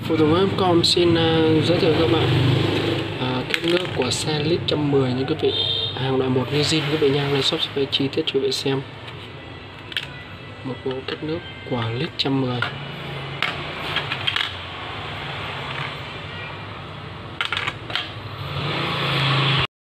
Photomax.com xin giới thiệu các bạn kết nước của xe lít 110 như quý vị, hàng loại 1 như zin quý vị nha. Lên shop sẽ chi tiết cho quý vị xem một bộ kết nước của lít 110.